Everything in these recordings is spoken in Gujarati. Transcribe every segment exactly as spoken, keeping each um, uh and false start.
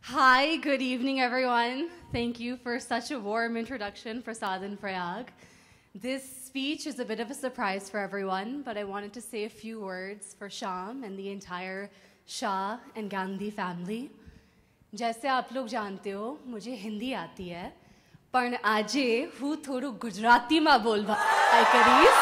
Hi, good evening, everyone. Thank you for such a warm introduction for Sadhan Prayag. This speech is a bit of a surprise for everyone, but I wanted to say a few words for Shyam and the entire Shah and Gandhi family. जैसे आप लोग जानते हो, मुझे हिंदी आती है, पर आजे हूँ थोड़ू गुजराती में बोलवा आई करीस.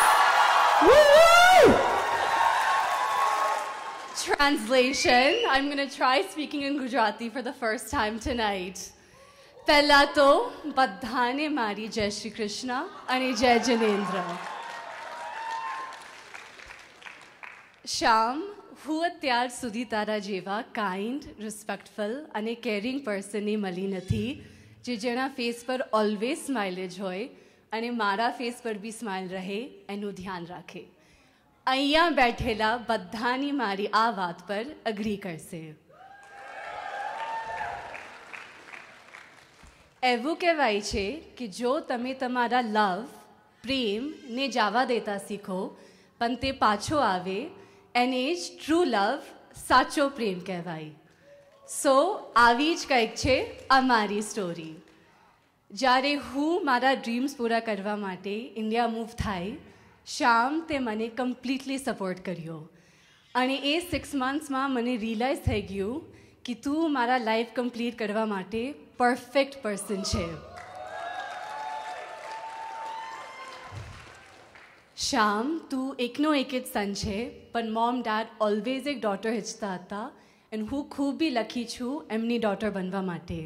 Translation, I'm going to try speaking in Gujarati for the first time tonight. પહેલા તો બધાને મારી જય શ્રી કૃષ્ણ અને જય જિનેન્દ્ર. શ્યામ, હું અત્યાર સુધી તારા જેવા કાઇન્ડ, રિસ્પેક્ટફુલ અને કેરિંગ પર્સનને મળી નથી જે જેના ફેસ પર ઓલવેઝ સ્માઇલેજ હોય અને મારા ફેસ પર બી સ્માઇલ રહે એનું ધ્યાન રાખે. અહીંયા બેઠેલા બધાની મારી આ વાત પર અગ્રી કરશે. એવું કહેવાય છે કે જો તમે તમારા લવ, પ્રેમને જવા દેતા શીખો પણ તે પાછો આવે એને જ ટ્રુ લવ, સાચો પ્રેમ કહેવાય. સો આવી જ કંઈક છે અમારી સ્ટોરી. જ્યારે હું મારા ડ્રીમ્સ પૂરા કરવા માટે ઇન્ડિયા મૂવ થાય, શ્યામ તે મને કમ્પ્લીટલી સપોર્ટ કર્યો અને એ સિક્સ મંથ્સમાં મને રિયલાઇઝ થઈ ગયું કે તું મારા લાઈફ કમ્પ્લીટ કરવા માટે પરફેક્ટ પર્સન છે. શ્યામ, તું એકનો એક જ સન છે, પણ મોમ ડેડ ઓલવેઝ એક ડોટર ઈચ્છતા હતા અને હું ખૂબ બી લકી છું એમની ડોટર બનવા માટે.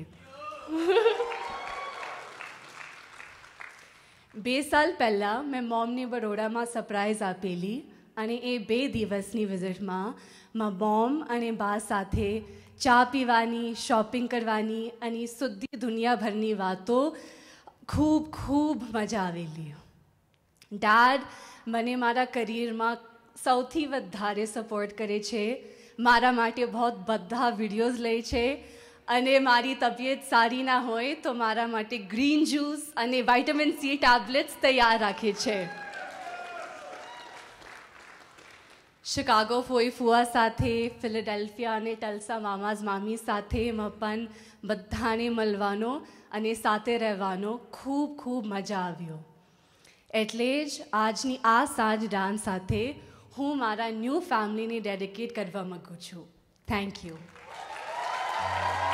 બે સાલ પહેલાં મેં મોમને બરોડામાં સરપ્રાઈઝ આપેલી અને એ બે દિવસની વિઝિટમાં માં મોમ અને બા સાથે ચા પીવાની, શોપિંગ કરવાની અને સુધી દુનિયાભરની વાતો ખૂબ ખૂબ મજા આવેલી. ડેડ મને મારા કરિયરમાં સૌથી વધારે સપોર્ટ કરે છે, મારા માટે બહુ બધા વિડીયોઝ લે છે અને મારી તબિયત સારી ના હોય તો મારા માટે ગ્રીન જ્યુસ અને વિટામિન સી ટેબ્લેટ્સ તૈયાર રાખે છે. શિકાગો ફોઈ ફુવા સાથે, ફિલાડેલ્ફિયા અને ટલ્સા મામાઝ મામી સાથે પણ બધાને મળવાનો અને સાથે રહેવાનો ખૂબ ખૂબ મજા આવ્યો. એટલે જ આજની આ સાંજ ડાન્સ સાથે હું મારા ન્યૂ ફેમિલીને ડેડિકેટ કરવા માગું છું. Thank you.